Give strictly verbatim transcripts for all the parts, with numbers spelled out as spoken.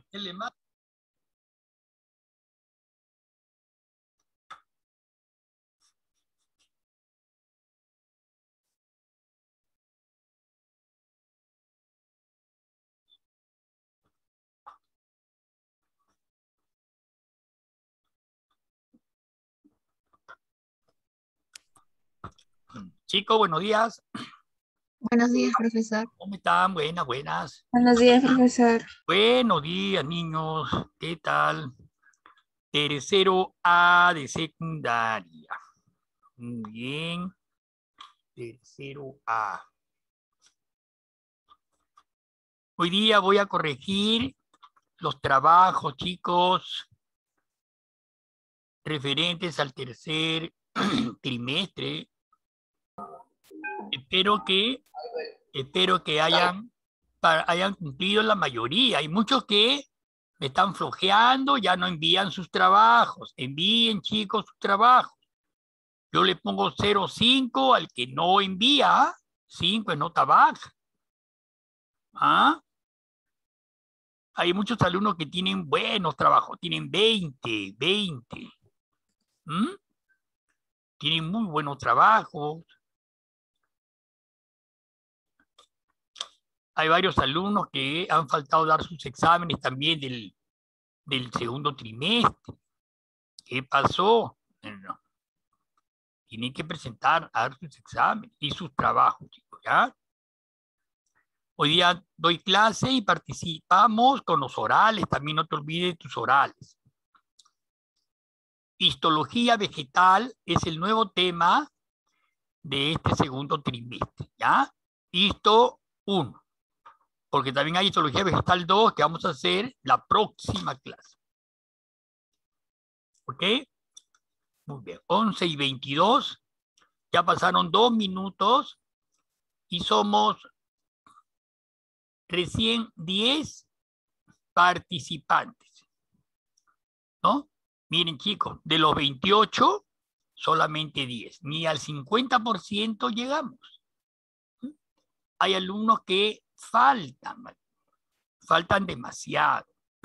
Él le manda. Chicos, buenos días. Buenos días, profesor. ¿Cómo están? Buenas, buenas. Buenos días, profesor. Buenos días, niños. ¿Qué tal? Tercero A de secundaria. Muy bien. Tercero A. Hoy día voy a corregir los trabajos, chicos, referentes al tercer trimestre. Espero que, espero que hayan, pa- hayan cumplido la mayoría. Hay muchos que me están flojeando, ya no envían sus trabajos. Envíen, chicos, sus trabajos. Yo le pongo cero punto cinco al que no envía. cinco es nota baja. ¿Ah? Hay muchos alumnos que tienen buenos trabajos, tienen veinte, veinte. ¿Mm? Tienen muy buenos trabajos. Hay varios alumnos que han faltado dar sus exámenes también del, del segundo trimestre. ¿Qué pasó? Bueno, tienen que presentar, a dar sus exámenes y sus trabajos, chicos, ¿ya? Hoy día doy clase y participamos con los orales, también no te olvides de tus orales. Histología vegetal es el nuevo tema de este segundo trimestre, ¿ya? Histo uno, porque también hay histología vegetal dos que vamos a hacer la próxima clase. ¿Ok? Muy bien, once y veintidós, ya pasaron dos minutos y somos recién diez participantes, ¿no? Miren, chicos, de los veintiocho, solamente diez, ni al cincuenta por ciento llegamos. Hay alumnos que faltan, faltan demasiado.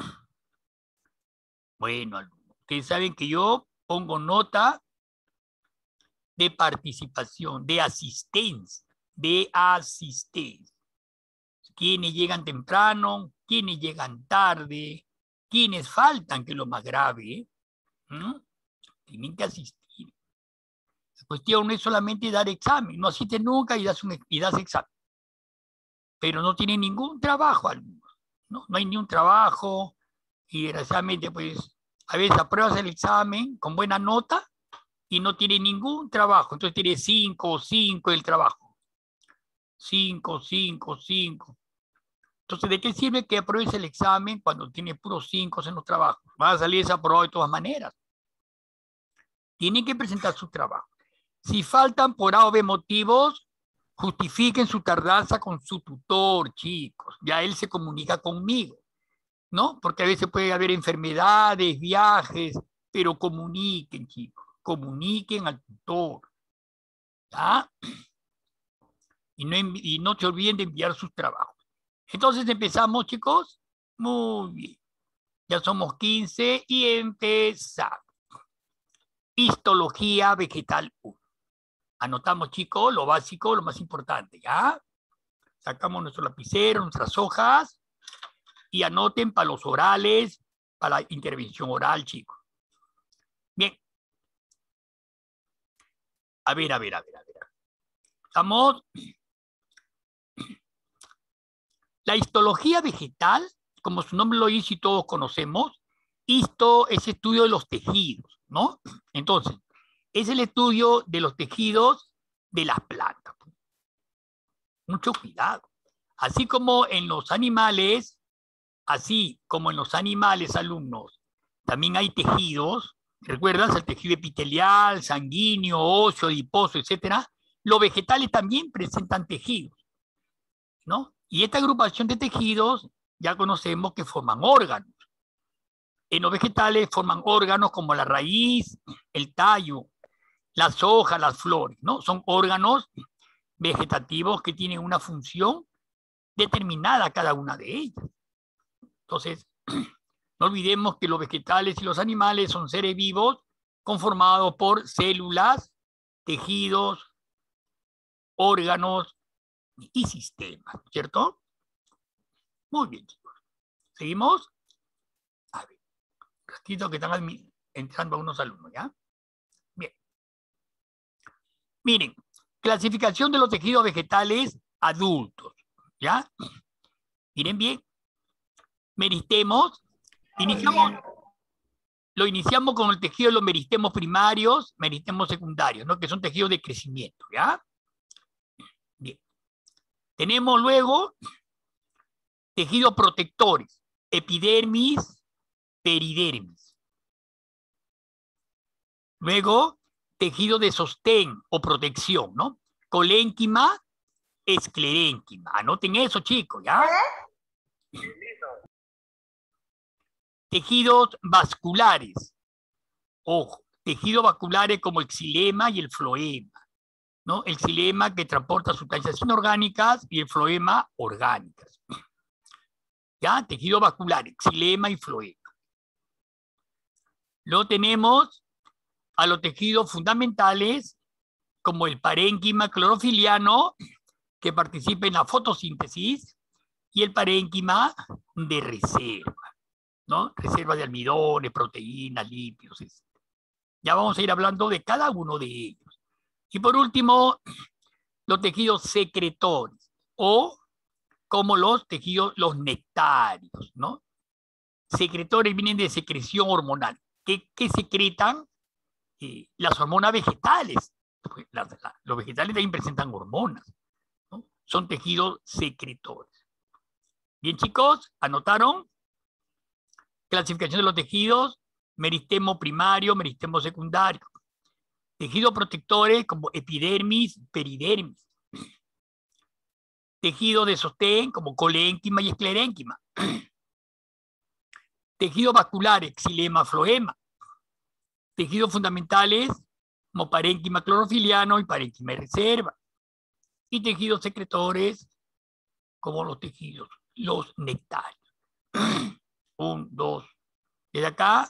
Bueno, ustedes saben que yo pongo nota de participación, de asistencia, de asistencia. Quienes llegan temprano, quienes llegan tarde, quienes faltan, que es lo más grave, ¿no? Tienen que asistir. La cuestión no es solamente dar examen, no asistes nunca y das, un, y das examen. Pero no tienen ningún trabajo, ¿no? No hay ni un trabajo y desgraciadamente, pues, a veces apruebas el examen con buena nota y no tiene ningún trabajo. Entonces tiene cinco o cinco el trabajo. cinco, cinco, cinco. Entonces, ¿de qué sirve que apruebes el examen cuando tiene puros cinco en los trabajos? Va a salir desaprobado de todas maneras. Tienen que presentar su trabajo. Si faltan por A o B motivos, justifiquen su tardanza con su tutor, chicos. Ya él se comunica conmigo, ¿no? Porque a veces puede haber enfermedades, viajes, pero comuniquen, chicos. Comuniquen al tutor. ¿Ya? Y no, y no se olviden de enviar sus trabajos. Entonces empezamos, chicos. Muy bien. Ya somos quince y empezamos. Histología vegetal uno. Anotamos, chicos, lo básico, lo más importante, ¿ya? Sacamos nuestro lapicero, nuestras hojas y anoten para los orales, para la intervención oral, chicos. Bien. A ver, a ver, a ver, a ver. Estamos. La histología vegetal, como su nombre lo dice y todos conocemos, histo es estudio de los tejidos, ¿no? Entonces, es el estudio de los tejidos de las plantas. Mucho cuidado. Así como en los animales, así como en los animales, alumnos, también hay tejidos. ¿Recuerdas? El tejido epitelial, sanguíneo, óseo, adiposo, etcétera. Los vegetales también presentan tejidos, ¿no? Y esta agrupación de tejidos ya conocemos que forman órganos. En los vegetales forman órganos como la raíz, el tallo, las hojas, las flores, ¿no? Son órganos vegetativos que tienen una función determinada cada una de ellas. Entonces, No olvidemos que los vegetales y los animales son seres vivos conformados por células, tejidos, órganos y sistemas, ¿cierto? Muy bien, chicos. ¿Seguimos? A ver, ratito que están entrando unos alumnos, ¿ya? Bien. Miren, clasificación de los tejidos vegetales adultos, ¿ya? Miren bien. Meristemos. Iniciamos, lo iniciamos con el tejido de los meristemos primarios, meristemos secundarios, ¿no? Que son tejidos de crecimiento, ¿ya? Bien. Tenemos luego tejidos protectores, epidermis, peridermis. Luego, tejido de sostén o protección, ¿no? Colénquima, esclerénquima. Anoten eso, chicos, ¿ya? Tejidos vasculares. Ojo, tejidos vasculares como el xilema y el floema, ¿no? El xilema que transporta sustancias inorgánicas y el floema orgánicas. ¿Ya? Tejidos vasculares, xilema y floema. Luego tenemos a los tejidos fundamentales como el parénquima clorofiliano que participa en la fotosíntesis y el parénquima de reserva, ¿no? Reserva de almidones, proteínas, lípidos, etcétera. Ya vamos a ir hablando de cada uno de ellos. Y por último, los tejidos secretores o como los tejidos, los nectarios, ¿no? Secretores vienen de secreción hormonal. ¿Qué, qué secretan? Eh, las hormonas vegetales. La, la, los vegetales también presentan hormonas, ¿no? Son tejidos secretores. Bien, chicos, ¿anotaron? Clasificación de los tejidos, meristemo primario, meristemo secundario. Tejidos protectores como epidermis, peridermis. Tejido de sostén como colénquima y esclerénquima. Tejidos vasculares, xilema, floema. Tejidos fundamentales como parénquima clorofiliano y parénquima de reserva. Y tejidos secretores como los tejidos, los nectarios. Un, dos. Desde acá,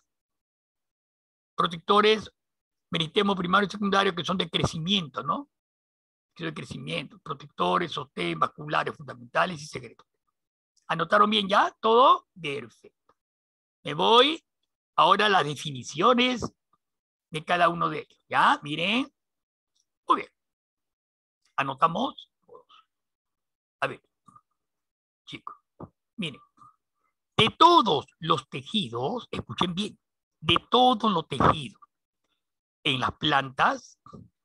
protectores, meristemo primario y secundario que son de crecimiento, ¿no? De crecimiento, protectores, sostén, vasculares, fundamentales y secretores. ¿Anotaron bien ya? ¿Todo? Perfecto. Me voy ahora a las definiciones de cada uno de ellos. ¿Ya? Miren. Muy bien. ¿Anotamos? A ver, chicos, miren. De todos los tejidos, escuchen bien, de todos los tejidos en las plantas,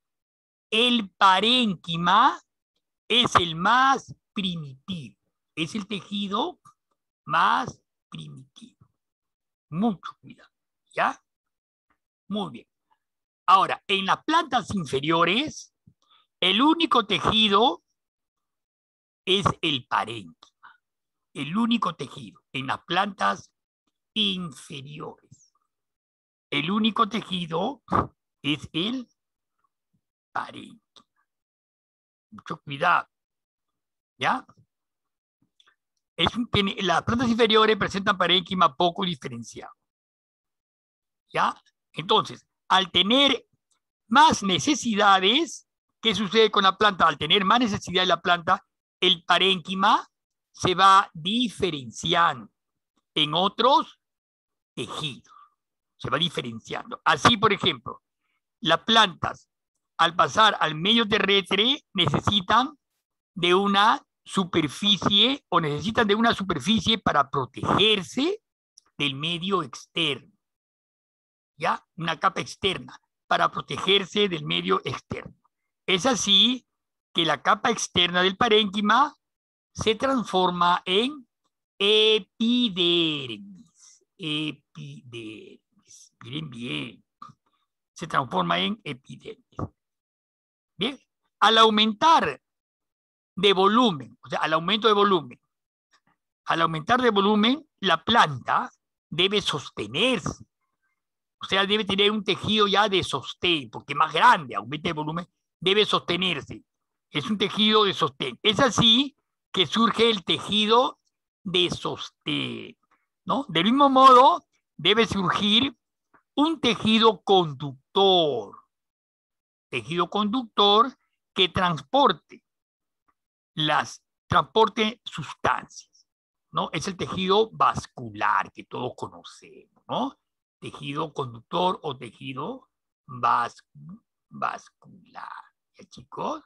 el parénquima es el más primitivo. Es el tejido más primitivo. Mucho cuidado, ¿ya? Muy bien. Ahora, en las plantas inferiores, el único tejido es el parénquima. El único tejido en las plantas inferiores. El único tejido es el parénquima. Mucho cuidado, ¿ya? Es un, las plantas inferiores presentan parénquima poco diferenciado, ¿ya? Entonces, al tener más necesidades, ¿qué sucede con la planta? Al tener más necesidad de la planta, el parénquima se va diferenciando en otros tejidos. Se va diferenciando. Así, por ejemplo, las plantas, al pasar al medio terrestre, necesitan de una superficie o necesitan de una superficie para protegerse del medio externo. ¿Ya? Una capa externa para protegerse del medio externo. Es así que la capa externa del parénquima se transforma en epidermis. Epidermis. Miren bien. Se transforma en epidermis. Bien. Al aumentar de volumen, o sea, al aumento de volumen, al aumentar de volumen, la planta debe sostenerse. O sea, debe tener un tejido ya de sostén, porque más grande, aumenta de volumen, debe sostenerse. Es un tejido de sostén. Es así que surge el tejido de sostén. ¿no? Del mismo modo, debe surgir un tejido conductor, tejido conductor que transporte las transporte sustancias, ¿no? Es el tejido vascular que todos conocemos, ¿no? Tejido conductor o tejido vas, vascular. ¿Ya, chicos?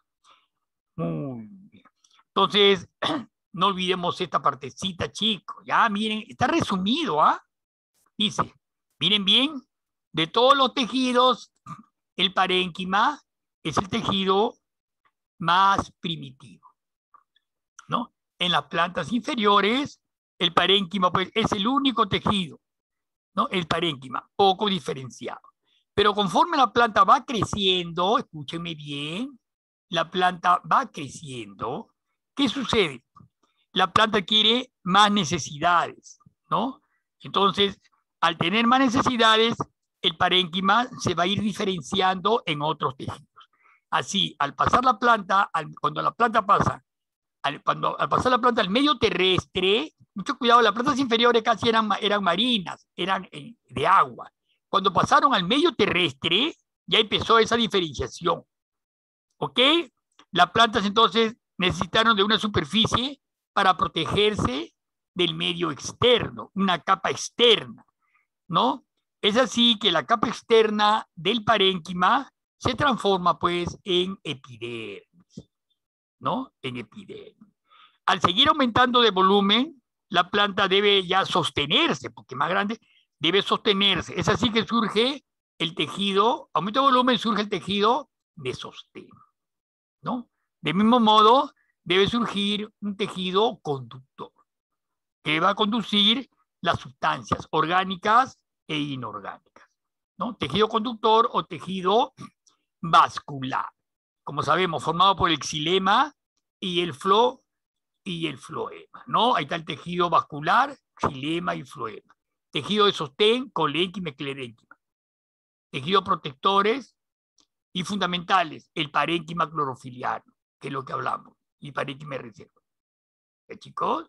Muy bien. Entonces, no olvidemos esta partecita, chicos. Ya, miren, está resumido, ¿ah? Dice, miren bien, de todos los tejidos, el parénquima es el tejido más primitivo, ¿no? En las plantas inferiores, el parénquima pues, es el único tejido, ¿no? El parénquima, poco diferenciado. Pero conforme la planta va creciendo, escúchenme bien, la planta va creciendo, ¿qué sucede? La planta adquiere más necesidades, ¿no? Entonces, al tener más necesidades, el parénquima se va a ir diferenciando en otros tejidos. Así, al pasar la planta, al, cuando la planta pasa, al, cuando, al pasar la planta al medio terrestre, mucho cuidado, las plantas inferiores casi eran, eran marinas, eran eh, de agua. Cuando pasaron al medio terrestre, ya empezó esa diferenciación. ¿Ok? Las plantas entonces necesitaron de una superficie para protegerse del medio externo, una capa externa, ¿no? Es así que la capa externa del parénquima se transforma pues en epidermis, ¿no? En epidermis. Al seguir aumentando de volumen, la planta debe ya sostenerse, porque más grande, debe sostenerse. Es así que surge el tejido, aumento de volumen, surge el tejido de sostén, ¿no? De mismo modo, debe surgir un tejido conductor que va a conducir las sustancias orgánicas e inorgánicas, ¿no? Tejido conductor o tejido vascular, como sabemos, formado por el xilema y el flo y el floema, ¿no? Ahí está el tejido vascular, xilema y floema. Tejido de sostén, colénquima y esclerénquima. Tejidos protectores y fundamentales, el parénquima clorofiliano, que es lo que hablamos, y parénquima de reserva. ¿Eh, chicos?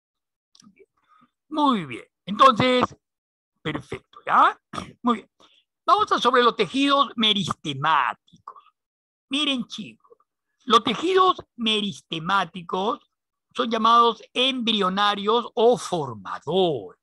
Bien. Muy bien. Entonces, perfecto, ¿ya? Muy bien. Vamos a sobre los tejidos meristemáticos. Miren, chicos, los tejidos meristemáticos son llamados embrionarios o formadores,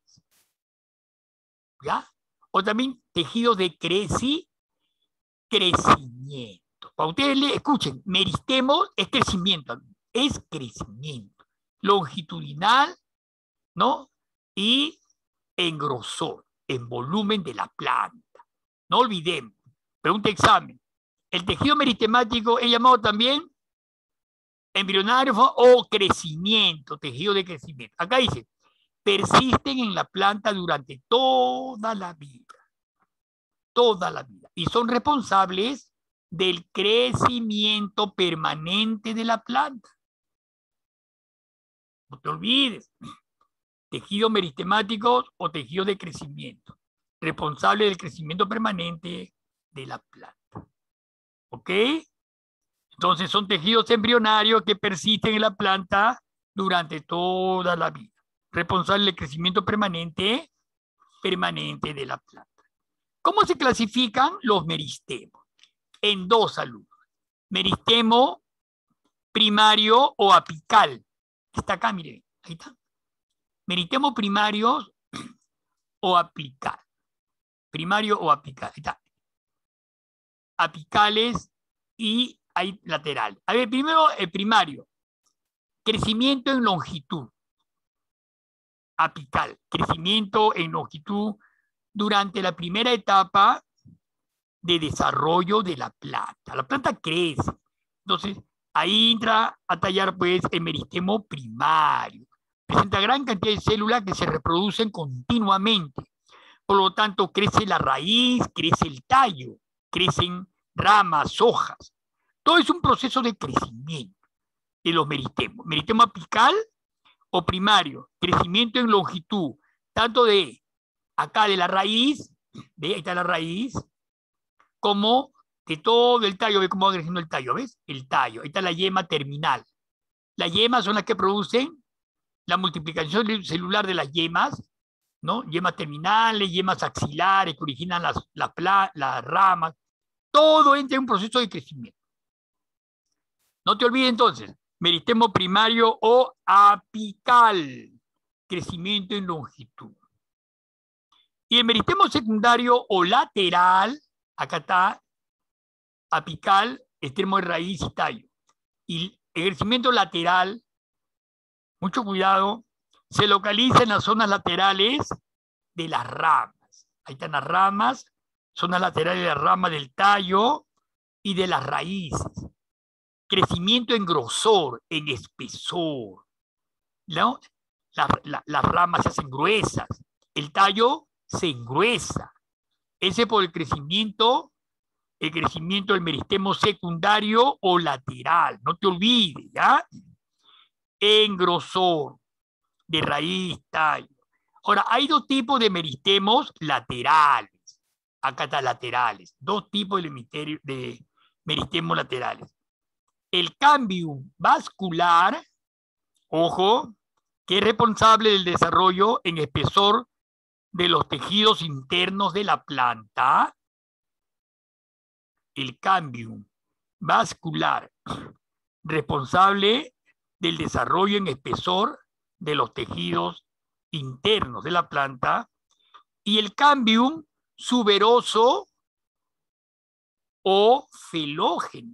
¿ya? O también tejidos de creci, crecimiento. Para ustedes le escuchen, meristemo es crecimiento, es crecimiento longitudinal, ¿no? Y en grosor, en volumen de la planta. No olvidemos, pregunta examen, el tejido meristemático es llamado también embrionario o crecimiento, tejido de crecimiento. Acá dice, persisten en la planta durante toda la vida, toda la vida, y son responsables del crecimiento permanente de la planta. No te olvides, tejidos meristemáticos o tejidos de crecimiento, responsable del crecimiento permanente de la planta. ¿Ok? Entonces son tejidos embrionarios que persisten en la planta durante toda la vida, responsable del crecimiento permanente, permanente de la planta. ¿Cómo se clasifican los meristemos? En dos alumnos. Meristemo primario o apical. Está acá, miren, ahí está. Meristemos primarios o apical. Primario o apical, ahí está. Apicales y hay lateral. A ver, primero el primario. Crecimiento en longitud. Apical. Crecimiento en longitud durante la primera etapa de desarrollo de la planta. La planta crece. Entonces, ahí entra a tallar pues el meristemo primario. Presenta gran cantidad de células que se reproducen continuamente. Por lo tanto, crece la raíz, crece el tallo, crecen ramas, hojas. Todo es un proceso de crecimiento de los meristemos. Meristemo apical o primario, crecimiento en longitud, tanto de acá de la raíz, ¿ve? Ahí está la raíz, como de todo el tallo. ¿Ve cómo va creciendo el tallo? ¿Ves? El tallo. Ahí está la yema terminal. Las yemas son las que producen la multiplicación celular de las yemas, ¿no? Yemas terminales, yemas axilares que originan las, las, las ramas. Todo entra en un proceso de crecimiento. No te olvides entonces, meristemo primario o apical, crecimiento en longitud. Y el meristemo secundario o lateral, acá está, apical, extremo de raíz y tallo. Y el crecimiento lateral, mucho cuidado, se localiza en las zonas laterales de las ramas. Ahí están las ramas, zonas laterales de las ramas del tallo y de las raíces. Crecimiento en grosor, en espesor, ¿no? La, la, las ramas se hacen gruesas, el tallo se engruesa. Ese por el crecimiento, el crecimiento del meristemo secundario o lateral. No te olvides, ¿ya? En grosor, de raíz, tallo. Ahora, hay dos tipos de meristemos laterales. Acá están laterales. Dos tipos de, de meristemos laterales. El cambium vascular, ojo, que es responsable del desarrollo en espesor de los tejidos internos de la planta. El cambium vascular, responsable del desarrollo en espesor de los tejidos internos de la planta. Y el cambium suberoso o felógeno,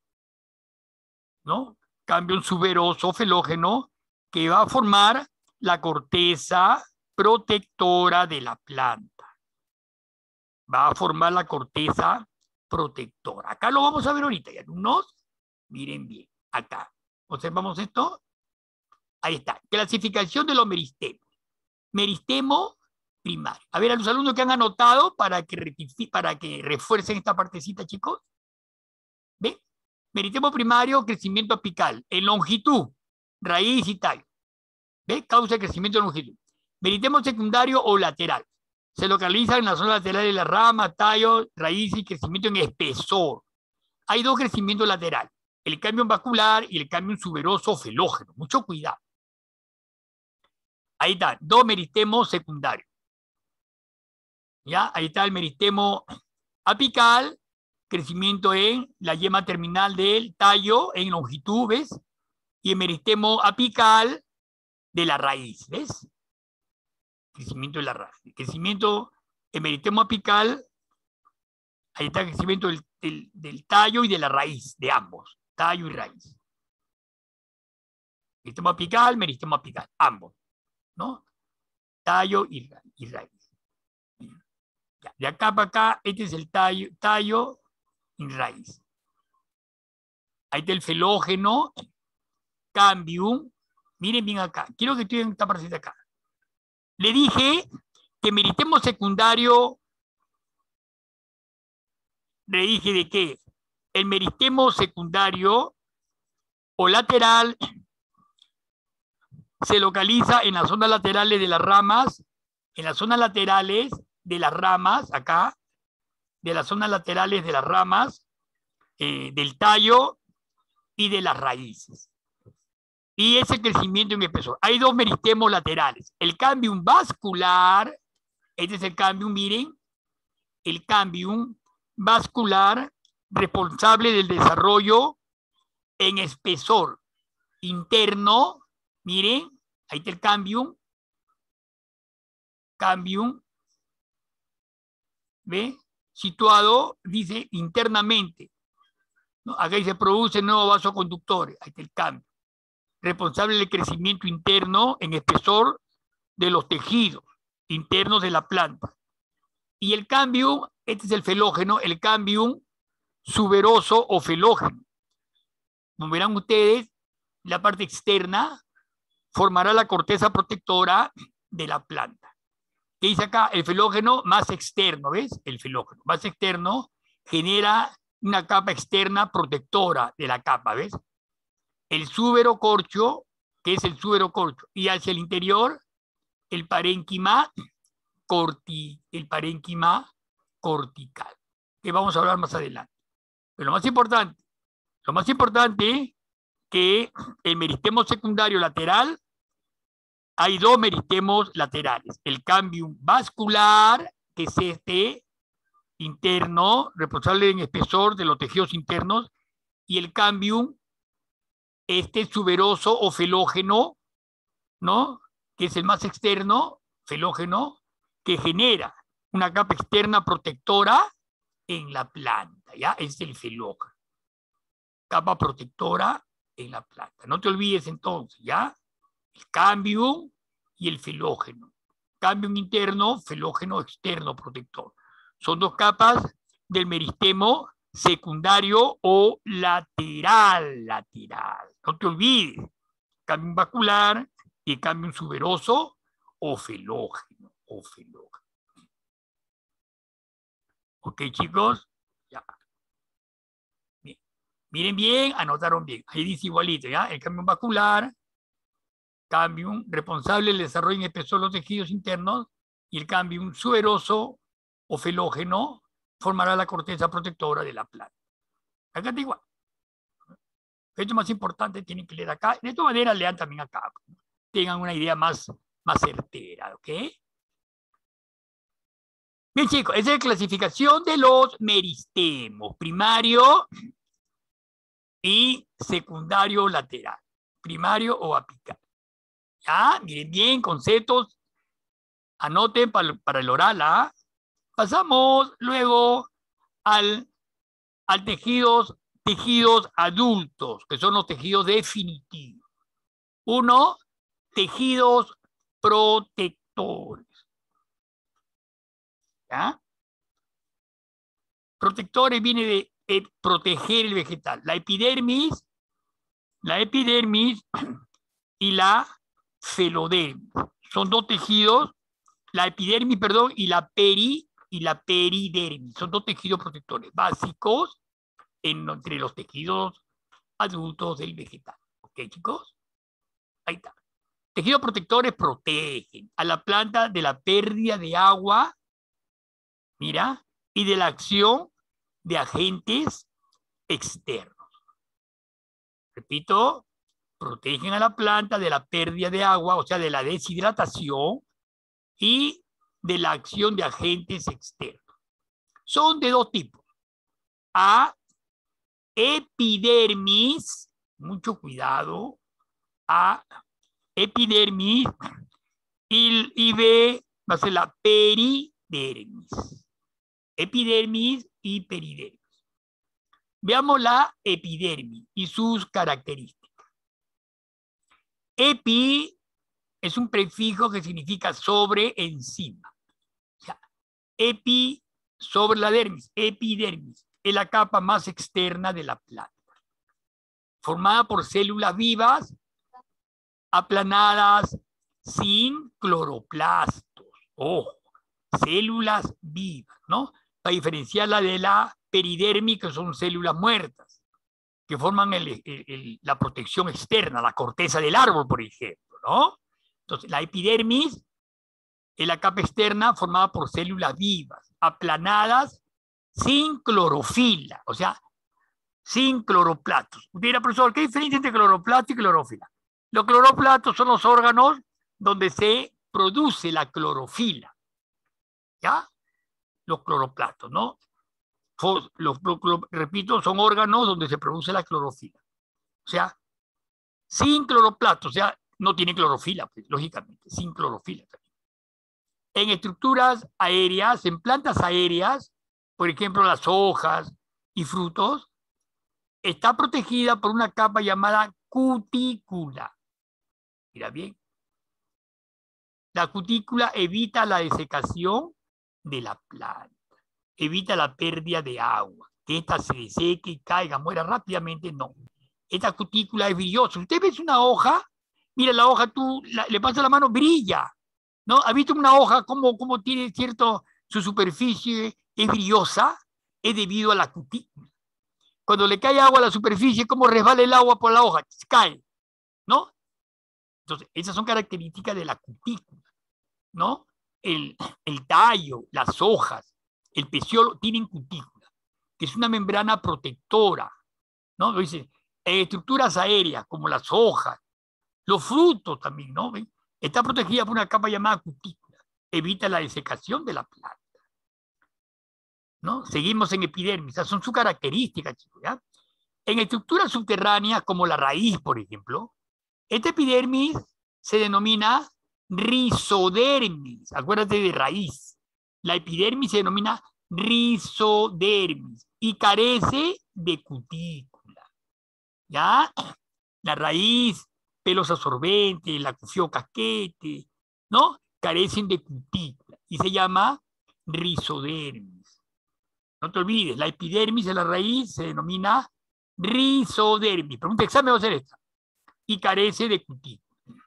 ¿no? Cambium suberoso o felógeno que va a formar la corteza protectora de la planta. Va a formar la corteza protectora. Acá lo vamos a ver ahorita, y alumnos, miren bien, acá. Observamos esto. Ahí está. Clasificación de los meristemos. Meristemo primario. A ver, a los alumnos que han anotado para que, para que refuercen esta partecita, chicos. ¿Ve? Meristemo primario, crecimiento apical. En longitud, raíz y tallo. ¿Ve? Causa de crecimiento de longitud. Meristemo secundario o lateral. Se localiza en la zona lateral de la rama, tallo, raíz y crecimiento en espesor. Hay dos crecimientos laterales. El cambium vascular y el cambium suberoso felógeno. Mucho cuidado. Ahí está, dos meristemos secundarios. ¿Ya? Ahí está el meristemo apical, crecimiento en la yema terminal del tallo en longitud, ¿ves? Y el meristemo apical de la raíz, ¿ves? Crecimiento de la raíz. Crecimiento, el meristemo apical, ahí está el crecimiento del, del, del tallo y de la raíz, de ambos, tallo y raíz. Meristemo apical, meristemo apical, ambos, ¿no? Tallo y, y raíz. Ya, de acá para acá, este es el tallo, tallo y raíz. Ahí está el felógeno, cambium. Miren bien acá. Quiero que estudien esta parte de acá. Le dije que meristemo secundario, le dije de qué. El meristemo secundario o lateral se localiza en las zonas laterales de las ramas, en las zonas laterales de las ramas, acá, de las zonas laterales de las ramas, eh, del tallo y de las raíces. Y ese crecimiento en espesor. Hay dos meristemos laterales. El cambium vascular, este es el cambium, miren, el cambium vascular responsable del desarrollo en espesor interno, miren, ahí está el cambium, cambium, ¿ve? Situado, dice, internamente, ¿no? Acá dice, produce nuevos vasoconductores, ahí está el cambio. Responsable del crecimiento interno en espesor de los tejidos internos de la planta. Y el cambium, este es el felógeno, el cambium suberoso o felógeno. Como verán ustedes, la parte externa formará la corteza protectora de la planta. ¿Qué dice acá? El felógeno más externo, ¿ves? El felógeno más externo genera una capa externa protectora de la capa, ¿ves? El suberocorcho, que es el suberocorcho, y hacia el interior, el parénquima, corti, el parénquima cortical, que vamos a hablar más adelante. Pero lo más importante, lo más importante es que el meristemo secundario lateral hay dos meristemos laterales. El cambium vascular, que es este interno, responsable en espesor de los tejidos internos, y el cambium, este tuberoso o felógeno, ¿no? Que es el más externo, felógeno, que genera una capa externa protectora en la planta, ¿ya? Es el felógeno. Capa protectora en la planta. No te olvides entonces, ¿ya? El cambium y el felógeno. Cambium interno, felógeno externo protector. Son dos capas del meristemo secundario o lateral, lateral. No te olvides. Cambium vascular y cambium tuberoso o felógeno, o felógeno. Ok, chicos, ya. Bien. Miren bien, anotaron bien. Ahí dice igualito, ¿ya? El cambium vascular, cambium responsable del desarrollo en espesor de los tejidos internos, y el cambium tuberoso o felógeno formará la corteza protectora de la planta. Acá está igual. Esto más importante tienen que leer acá. De todas maneras, lean también acá. Tengan una idea más, más certera, ¿ok? Bien, chicos, esa es la clasificación de los meristemos, primario y secundario lateral, primario o apical. ¿Ya? Miren bien, conceptos, anoten para, para el oral, ¿ah? Pasamos luego al, al tejidos, tejidos adultos, que son los tejidos definitivos. Uno, tejidos protectores. ¿Ya? Protectores viene de eh, proteger el vegetal. La epidermis, la epidermis y la felodermis. Son dos tejidos, la epidermis, perdón, y la peri y la peridermis. Son dos tejidos protectores básicos en, entre los tejidos adultos del vegetal. ¿Ok, chicos? Ahí está. Tejidos protectores protegen a la planta de la pérdida de agua, mira, y de la acción de agentes externos. Repito, protegen a la planta de la pérdida de agua, o sea, de la deshidratación y de la acción de agentes externos. Son de dos tipos. A, epidermis, mucho cuidado, A, epidermis, y, y B, va a ser la peridermis. Epidermis y peridermis. Veamos la epidermis y sus características. Epi es un prefijo que significa sobre, encima. O sea, epi, sobre la dermis, epidermis, es la capa más externa de la planta, formada por células vivas, aplanadas, sin cloroplastos. Ojo, células vivas, ¿no? Para diferenciarla de la peridermis, que son células muertas, que forman el, el, el, la protección externa, la corteza del árbol, por ejemplo, ¿no? Entonces, la epidermis es la capa externa formada por células vivas, aplanadas, sin clorofila, o sea, sin cloroplastos. Usted dirá, profesor, ¿qué diferencia entre cloroplasto y clorofila? Los cloroplastos son los órganos donde se produce la clorofila, ¿ya? Los cloroplastos, ¿no? Los, los, los, repito, son órganos donde se produce la clorofila. O sea, sin cloroplastos, o sea, no tiene clorofila, pues, lógicamente, sin clorofila también. En estructuras aéreas, en plantas aéreas, por ejemplo, las hojas y frutos, está protegida por una capa llamada cutícula. Mira bien. La cutícula evita la desecación de la planta, evita la pérdida de agua, que ésta se deseque y caiga, muera rápidamente, no. Esta cutícula es brillosa. Usted ve una hoja, mira la hoja, tú la, le pasas la mano, brilla, ¿no? ¿Ha visto una hoja como, como tiene cierto, su superficie es brillosa? Es debido a la cutícula. Cuando le cae agua a la superficie, ¿cómo resbala el agua por la hoja? Cae, ¿no? Entonces, esas son características de la cutícula, ¿no? El, el tallo, las hojas, el peciolo tienen cutícula, que es una membrana protectora, ¿no? Dice, en estructuras aéreas, como las hojas, los frutos también, ¿no? ¿Ven? Está protegida por una capa llamada cutícula. Evita la desecación de la planta, ¿no? Seguimos en epidermis. Esas son sus características, chicos, ¿ya? En estructuras subterráneas, como la raíz, por ejemplo, esta epidermis se denomina rizodermis. Acuérdate de raíz. La epidermis se denomina rizodermis y carece de cutícula. ¿Ya? La raíz, pelos absorbentes, la cufió casquete, ¿no? Carecen de cutícula y se llama rizodermis. No te olvides, la epidermis de la raíz se denomina rizodermis. Pregunta examen va a ser esta. Y carece de cutícula.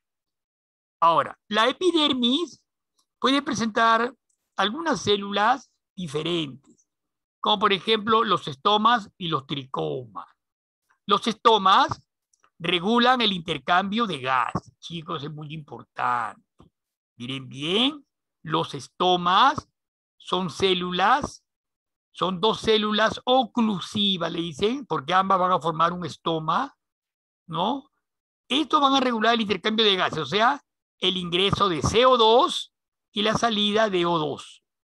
Ahora, la epidermis puede presentar algunas células diferentes, como por ejemplo los estomas y los tricomas. Los estomas regulan el intercambio de gas. Chicos, es muy importante. Miren bien, los estomas son células, son dos células oclusivas, le dicen, porque ambas van a formar un estoma, ¿no? Estos van a regular el intercambio de gases, o sea, el ingreso de C O dos y la salida de O dos.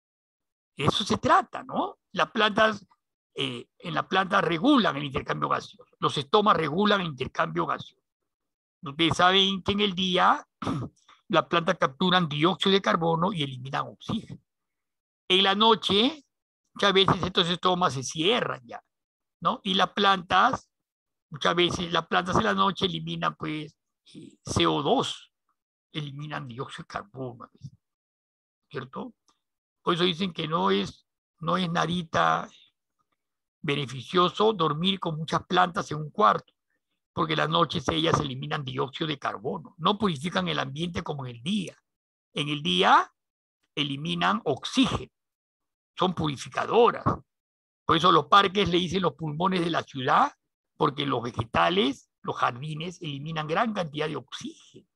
De eso se trata, ¿no? Las plantas, eh, en la planta regulan el intercambio gaseoso. Los estomas regulan el intercambio gaseoso. Ustedes saben que en el día las plantas capturan dióxido de carbono y eliminan oxígeno. En la noche, muchas veces estos estomas se cierran ya, ¿no? Y las plantas, muchas veces las plantas en la noche eliminan pues eh, C O dos, eliminan dióxido de carbono, ¿cierto? Por eso dicen que no es, no es nadita beneficioso dormir con muchas plantas en un cuarto, porque en las noches ellas eliminan dióxido de carbono, no purifican el ambiente como en el día. En el día eliminan oxígeno, son purificadoras. Por eso los parques le dicen los pulmones de la ciudad, porque los vegetales, los jardines, eliminan gran cantidad de oxígeno,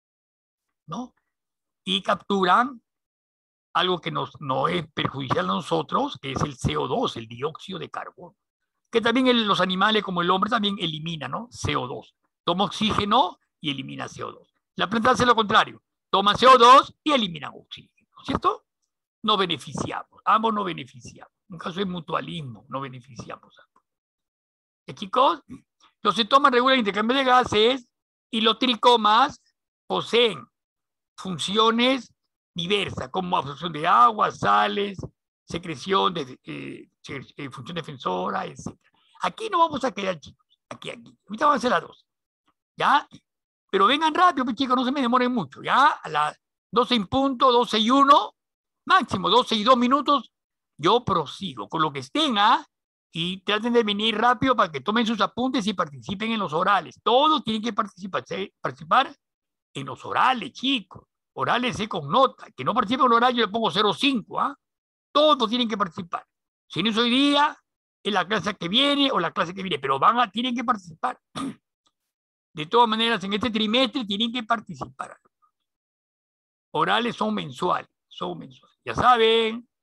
¿no? Y capturan algo que nos, no es perjudicial a nosotros, que es el C O dos, el dióxido de carbono, que también el, los animales como el hombre también eliminan, ¿no? C O dos. Toma oxígeno y elimina C O dos. La planta hace lo contrario, toma C O dos y elimina oxígeno, ¿cierto? Nos beneficiamos, ambos nos beneficiamos. En caso de mutualismo, nos beneficiamos. ¿Eh, chicos? Los estomas regulan el intercambio de gases y los tricomas poseen funciones diversas, como absorción de agua, sales, secreción, de, eh, eh, función defensora, etcétera. Aquí no vamos a quedar, chicos. Aquí, aquí. Ahorita vamos a hacer las dos. ¿Ya? Pero vengan rápido, pues, chicos, no se me demoren mucho. ¿Ya? A las doce en punto, doce y uno, máximo doce y dos minutos, yo prosigo con lo que estén, ¿ah? Y traten de venir rápido para que tomen sus apuntes y participen en los orales. Todos tienen que participar, participar en los orales, chicos. Orales es con nota. Que no participe en oral, yo le pongo cero coma cinco, ¿ah? Todos tienen que participar. Si no es hoy día, en la clase que viene o la clase que viene, pero van a, tienen que participar. De todas maneras, en este trimestre tienen que participar. Orales son mensuales, son mensuales. Ya saben,